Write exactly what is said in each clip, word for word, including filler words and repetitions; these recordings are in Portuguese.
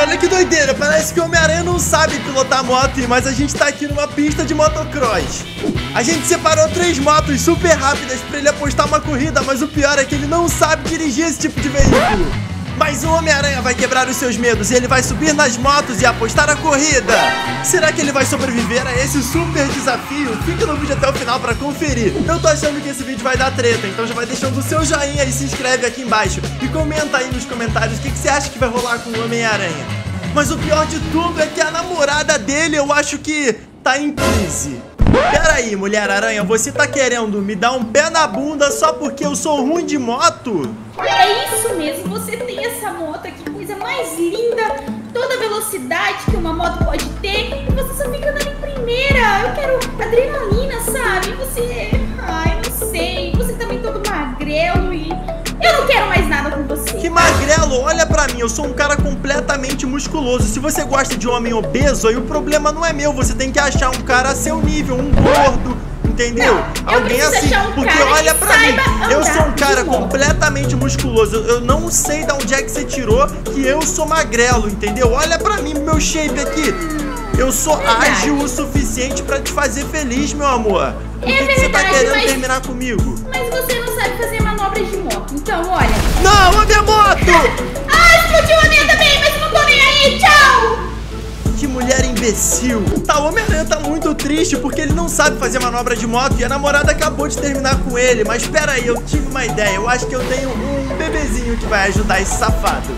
olha que doideira, parece que o Homem-Aranha não sabe pilotar moto, mas a gente tá aqui numa pista de motocross. A gente separou três motos super rápidas pra ele apostar uma corrida, mas o pior é que ele não sabe dirigir esse tipo de veículo. Mas o Homem-Aranha vai quebrar os seus medos e ele vai subir nas motos e apostar a corrida. Será que ele vai sobreviver a esse super desafio? Fica no vídeo até o final pra conferir. Eu tô achando que esse vídeo vai dar treta, então já vai deixando o seu joinha e se inscreve aqui embaixo. E comenta aí nos comentários o que, que você acha que vai rolar com o Homem-Aranha. Mas o pior de tudo é que a namorada dele eu acho que tá em crise. Peraí, Mulher-Aranha, você tá querendo me dar um pé na bunda só porque eu sou ruim de moto? É isso mesmo, você tem essa moto aqui, coisa mais linda, toda a velocidade que uma moto pode ter, e você só fica andando em primeira. Eu quero adrenalina, sabe? Você, ai, não sei, você também todo magrelo e eu não quero mais nada com você. Que magrelo, olha pra mim, eu sou um cara completamente musculoso. Se você gosta de homem obeso, aí o problema não é meu, você tem que achar um cara a seu nível, um gordo. Entendeu? Não, alguém assim, um porque olha pra mim, eu sou um cara completamente musculoso. Eu não sei de onde é que você tirou que eu sou magrelo, entendeu? Olha pra mim, meu shape aqui. Eu sou verdade. ágil o suficiente pra te fazer feliz, meu amor. Por que, é que você tá querendo mas... terminar comigo? Mas você não sabe fazer manobras de moto, então olha. Não, a minha moto! Ah, explodiu a minha também, mas não tô nem aí, tchau! Que mulher imbecil. Tá, o Homem-Aranha tá muito triste porque ele não sabe fazer manobra de moto e a namorada acabou de terminar com ele. Mas pera aí, eu tive uma ideia. Eu acho que eu tenho um bebezinho que vai ajudar esse safado.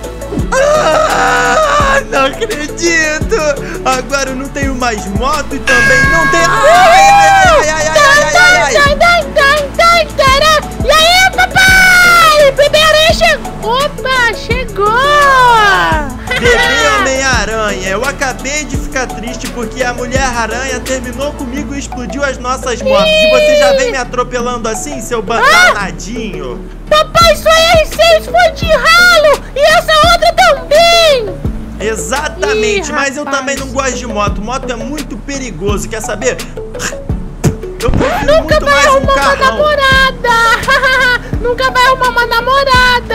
Ah, não acredito. Agora eu não tenho mais moto e também não tenho... Ai, ai, ai, ai, ai, ai, ai, ai. E aí, papai? Bebê Aranha chegou. Opa, chegou. Bebê Homem-Aranha, eu acabei de ficar triste porque a Mulher-Aranha terminou comigo e explodiu as nossas motos. E você já vem me atropelando assim, seu danadinho? Papai, sua R seis foi de ralo e essa outra também. Exatamente, Ih, mas eu também não gosto de moto. Moto é muito perigoso, quer saber? Eu prefiro Nunca muito vai mais um arrumar uma carrão. namorada. Nunca vai arrumar uma namorada.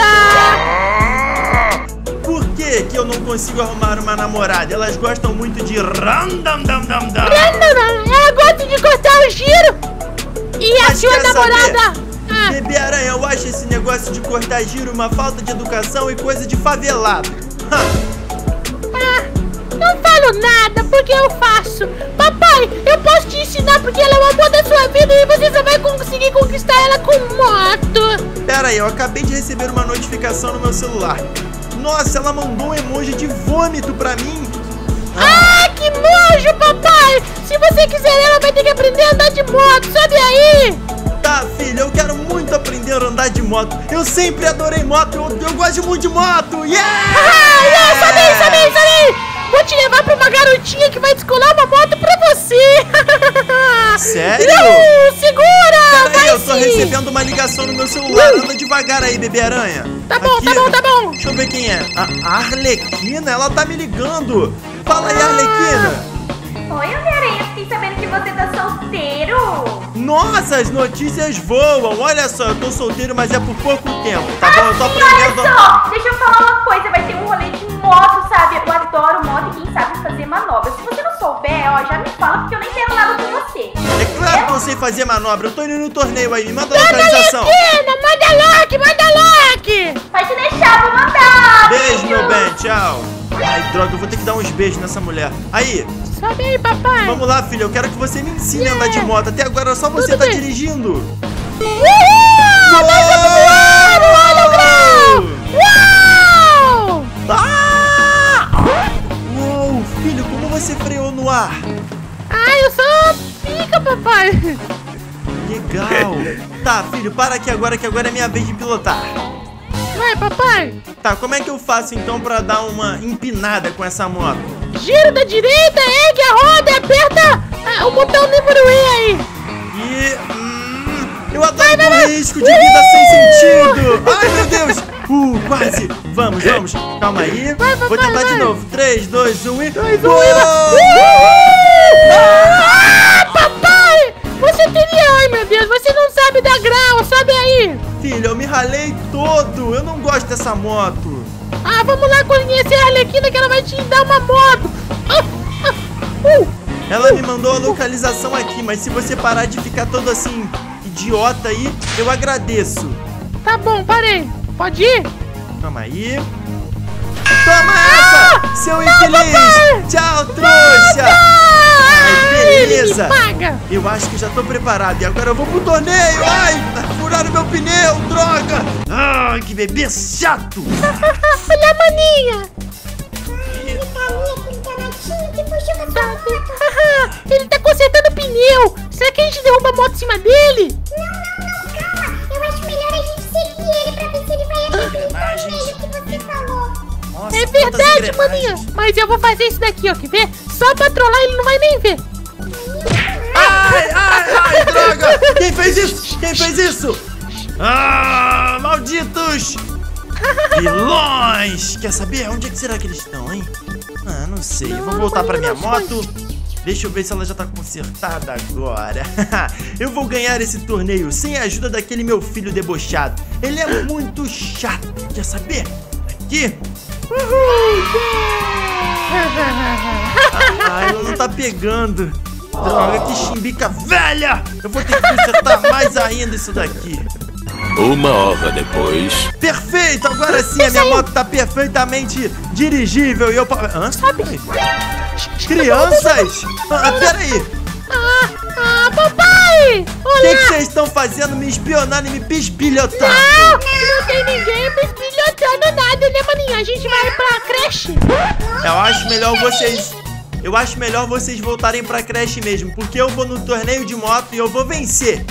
Por que que eu não consigo arrumar uma namorada? Elas gostam muito de randam-dam-dam-dam. Ela gosta de cortar o giro. E a Mas sua quer namorada? saber? Ah. Bebê Aranha, eu acho esse negócio de cortar giro uma falta de educação e coisa de favelado. Ah, não falo nada porque eu faço. Papai, eu posso te ensinar porque ela é o amor da sua vida e você só vai conseguir conquistar ela com moto. Pera aí, eu acabei de receber uma notificação no meu celular. Nossa, ela mandou um emoji de vômito pra mim. Ah, que nojo, papai! Se você quiser, ela vai ter que aprender a andar de moto, sobe aí! Tá, filha, eu quero muito aprender a andar de moto. Eu sempre adorei moto, eu, eu gosto muito de moto. Yeah! Ah, yeah, sobe aí, sobe aí, sobe aí! Vou te levar pra uma garotinha que vai descolar uma moto pra você! Sério? Uh, segura! Pera aí, eu tô sim. recebendo uma ligação no meu celular. Anda devagar aí, Bebê Aranha. Tá bom, Aqui. tá bom, tá bom. Deixa eu ver quem é. A Arlequina? Ela tá me ligando. Fala aí, Arlequina. Oi, Homem-Aranha, fiquei sabendo que você tá solteiro. Nossa, as notícias voam. Olha só, eu tô solteiro, mas é por pouco tempo, tá Ah, bom? Eu tô sim, aprendendo... olha só, deixa eu falar uma coisa, vai ter um rolê de moto, sabe? Eu adoro moto e quem sabe fazer manobra. Se você não souber, ó, já me fala porque eu nem entendo nada com você. É claro que eu sei fazer manobra. Eu tô indo no torneio aí. Me manda a localização. Arlequina, manda lock, manda lock! Pode deixar, vou mandar. Beijo, meu bem. Tchau. Ai, droga, eu vou ter que dar uns beijos nessa mulher. Aí, Sobe aí, papai! vamos lá, filha. Eu quero que você me ensine a andar de moto. Até agora só você Tudo tá bem. dirigindo. Uhul! Nós vamos voar! Olha o grau! Uau! Ah! Uou, filho, como você freou no ar? Ai, eu sou pica, papai! Legal. Tá, filho, para aqui agora que agora é minha vez de pilotar. Vai, papai! Tá, como é que eu faço então pra dar uma empinada com essa moto? Giro da direita, ergue a roda e aperta ah, o botão número E aí! E... Hum, eu adoro um risco de vida sem sentido! Ai, meu Deus! Uh, quase! Vamos, vamos! Calma aí! Vai, Vou papai, tentar de vai. novo! três, dois, um e... Dois, um, Uou! e... Uhul! Ah, papai! Você teria... Ai, meu Deus, você não sabe dar grau, sobe aí! Filho, eu me ralei todo! Eu não gosto dessa moto! Ah, vamos lá conhecer a Arlequina que ela vai te dar uma moto. Ah, ah, uh, Ela me mandou a localização aqui, mas se você parar de ficar todo assim, idiota aí, eu agradeço. Tá bom, parei. Pode ir? Toma aí. Toma essa, ah, seu não, infeliz. papai. Tchau, trouxa. Ai, beleza. Paga. Eu acho que já tô preparado e agora eu vou pro torneio. Ai, furaram meu pneu, droga. Ai, que bebê chato. Olha a maninha. Ele tá ali, aquele garotinho que puxou com a sua moto. Ele tá consertando o pneu. Será que a gente derruba a moto em cima dele? Não, não, não, calma. Eu acho melhor a gente seguir ele pra ver se ele vai abrir aquele torneio que você falou. Nossa, É quantas verdade, engrenagens. maninha. Mas eu vou fazer isso daqui, ó. Quer ver? Só pra trollar ele não vai nem ver. Ai, ai, ai, droga. Quem fez isso? Quem fez isso? Ah, malditos. Vilões. Quer saber? Onde é que será que eles estão, hein? Ah, não sei. Eu vou voltar pra minha moto. Deixa eu ver se ela já tá consertada agora. Eu vou ganhar esse torneio sem a ajuda daquele meu filho debochado. Ele é muito chato. Quer saber? Aqui. Ah, ela não tá pegando. Droga, que chimbica velha. Eu vou ter que consertar mais ainda isso daqui. Uma hora depois. Perfeito, agora sim a minha moto tá perfeitamente dirigível e eu... Hã? Crianças? Ah, peraí. Ah, ah, papai! O Olha! que que vocês estão fazendo me espionando e me pispilhotando? Não, não tem ninguém me espilhotando nada, né, maninha? A gente vai pra creche. Eu acho melhor vocês... Eu acho melhor vocês voltarem pra creche mesmo, porque eu vou no torneio de moto e eu vou vencer.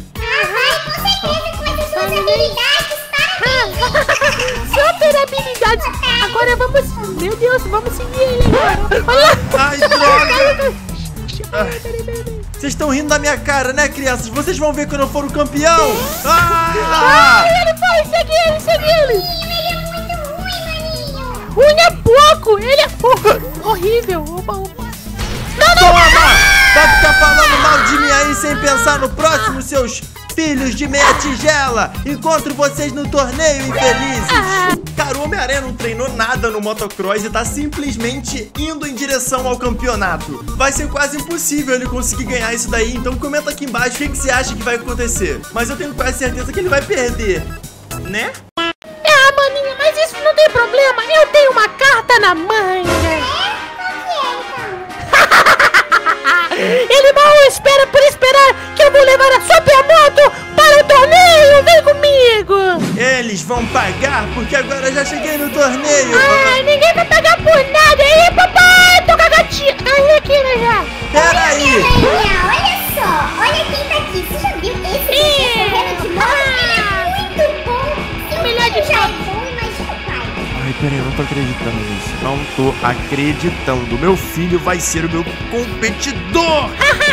Super habilidades. Agora vamos... Meu Deus, vamos seguir ele agora. Olha! Ai, droga! Vocês estão rindo da minha cara, né, crianças? Vocês vão ver quando eu for o campeão! Ah! Ai, ele foi! Segue ele, segue ele! Ele é muito ruim, maninho. Ruim é pouco! Ele é pouco! Horrível! Opa, opa. Não, não! Toma! Vai ficar falando mal de mim aí sem pensar no próximo, seus filhos de meia tigela! Encontro vocês no torneio, infelizes! Cara, o Homem-Aranha não treinou nada no motocross e tá simplesmente indo em direção ao campeonato. Vai ser quase impossível ele conseguir ganhar isso daí, então comenta aqui embaixo o que, que você acha que vai acontecer. Mas eu tenho quase certeza que ele vai perder, né? Ah, maninha, mas isso não tem problema! Eu tenho uma carta na manga! Ele mal espera por esperar que eu vou levar a super moto para o torneio! Vem comigo! Eles vão pagar porque agora eu já cheguei no torneio! Ai, ninguém vai pagar por nada! Aí, papai! Tô com a gatinha! Aí, aqui, né, já! Peraí! Olha só, olha quem tá aqui. Você já viu esse bebê correndo de moto? Ele é muito bom. Se o Melhor de filho já é todos. bom, imagina o pai. Ai, peraí, eu não tô acreditando nisso. Não tô acreditando. Meu filho vai ser o meu competidor!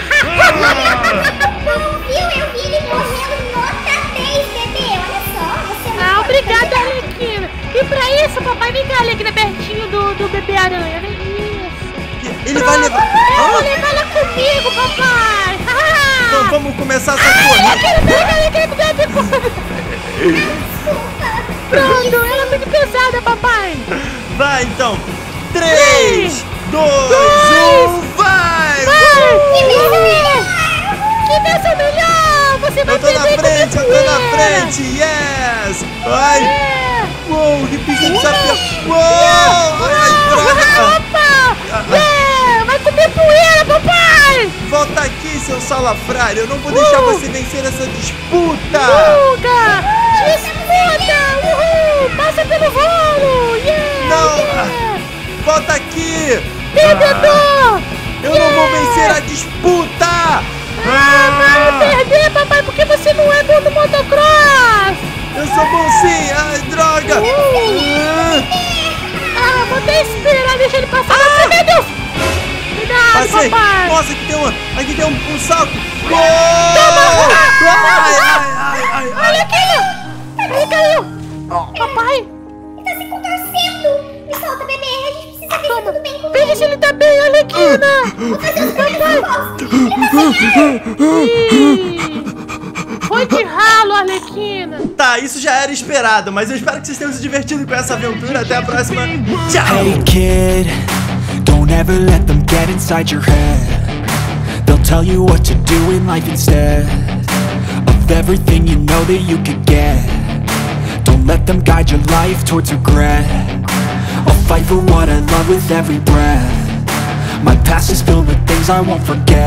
Não viu? Eu vi ele correndo nota três, bebê. Olha só, você é Ah, muito obrigada, bom. Arlequina! E pra isso, papai, vem cá, Arlequina, pertinho do, do bebê aranha. Vem isso! Ele vai levar... Eu vou Ah, levar ela comigo, papai! Ah! então vamos começar essa Ai, corrida! Arlequina, peraí, Arlequina, peraí, Pronto, ela é muito pesada, papai! Vai então! três, dois, um, vai! Que bênção melhor! Você vai Eu tô na perder frente, eu com a tô na poeira. frente! Yes! Ai! É. Uou, que pista de desafio! Uou! Ai, droga! Opa! É, vai comer poeira, papai! Volta aqui, seu salafrário! Eu não vou deixar Uh. você vencer essa disputa! Fuga! Disputa! Uhul! Passa pelo rolo! Yeah! Não! Yeah. Volta aqui! Perdedor! Eu não vou vencer a disputa! Ah, vai perder, papai, porque você não é bom no motocross! Eu sou bom sim! Ai, droga! Uh. Ah, vou até esperar, deixa ele passar. Ah. Meu Deus! Cuidado, Passei! papai! Nossa, aqui tem, uma, aqui tem um, um salto! Gol! Toma! Ai, ai, ai, ai, ai! Olha aqui! Ele caiu! Papai! Ele tá se contorcendo. Me solta, bebê. A gente precisa ver se tá tudo bem com Veja se ele tá bem, olha aqui, Ana! Vou fazer os primeiros postos. Ele tá sem ar. Ih. Foi de ralo, Arlequina. Tá, isso já era esperado, mas eu espero que vocês tenham se divertido com essa aventura. Até a próxima. Tchau! Hey kid, don't ever let them get inside your head. They'll tell you what to do in life instead of everything you know that you could get. Don't let them guide your life towards regret. I'll fight for what I love with every breath. My past is filled with things I won't forget.